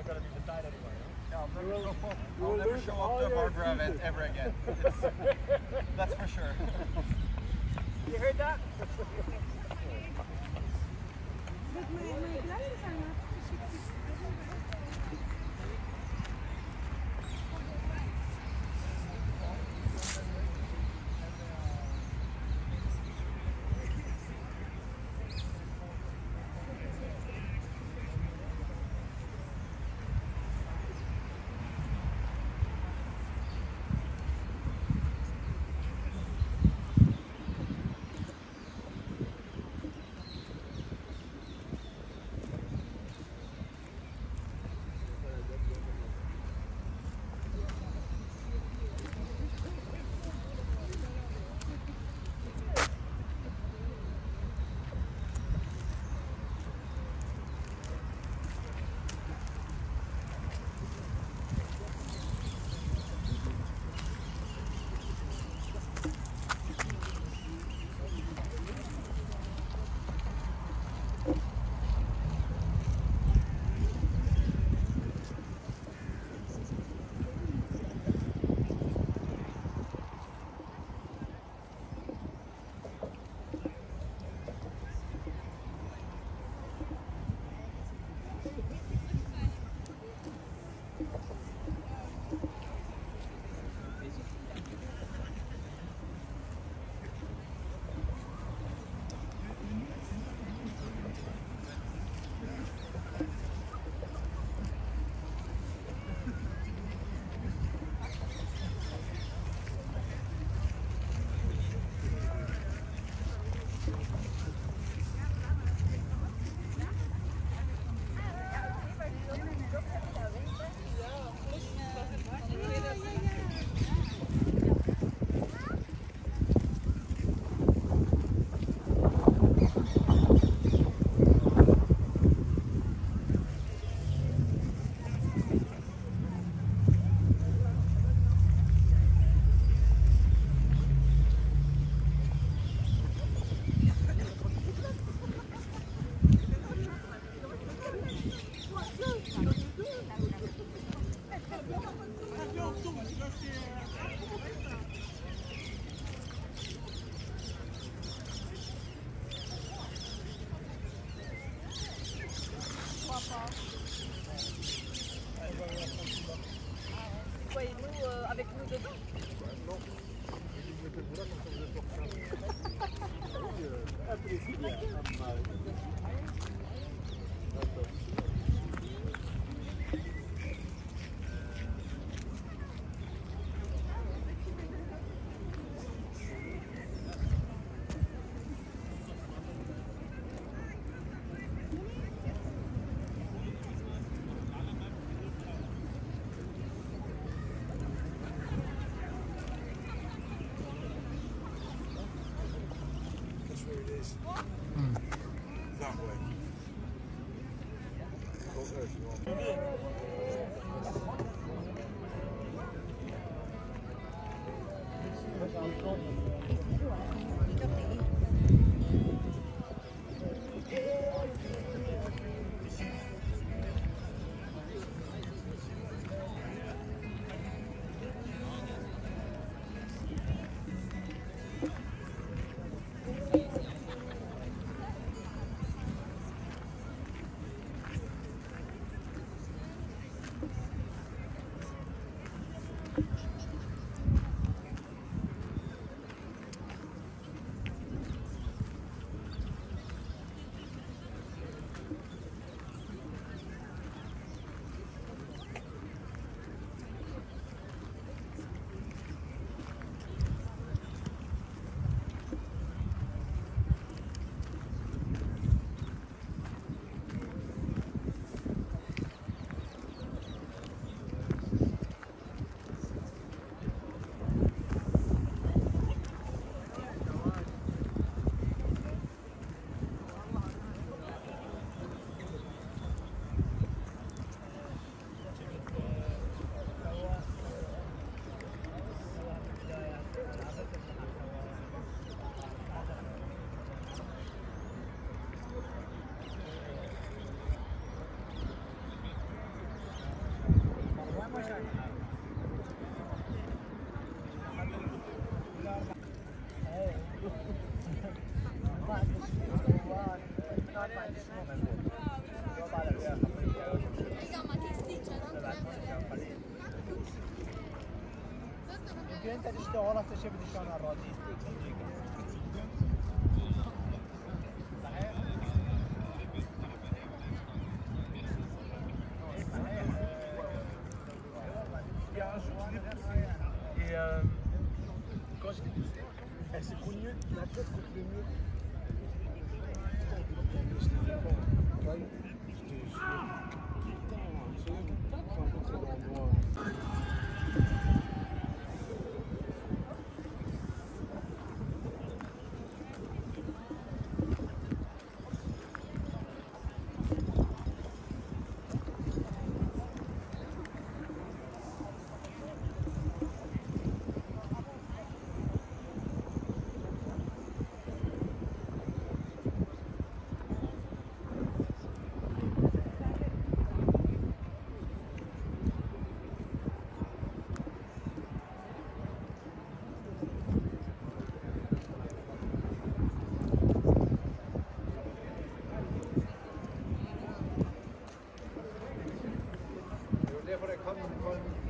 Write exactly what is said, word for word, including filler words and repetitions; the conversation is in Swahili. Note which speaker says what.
Speaker 1: not going to be beside anymore.
Speaker 2: No, I'm never, we'll, I'll never show up to a Barbara event ever again. It's, that's for sure.
Speaker 1: You heard that?
Speaker 3: But my, my glasses are not.
Speaker 4: Quoi, et nous, euh, avec nous dedans?
Speaker 1: Non. Je mettez vous là comme ça vous êtes portable. Un plaisir.
Speaker 5: Mm.
Speaker 1: That way. Go there if you
Speaker 5: انت تشتغل هسه شو بدي شلون الراضي
Speaker 1: Et euh, quand je l'ai poussée, elle s'est cognée la tête contre le mur.
Speaker 2: Det är för det kan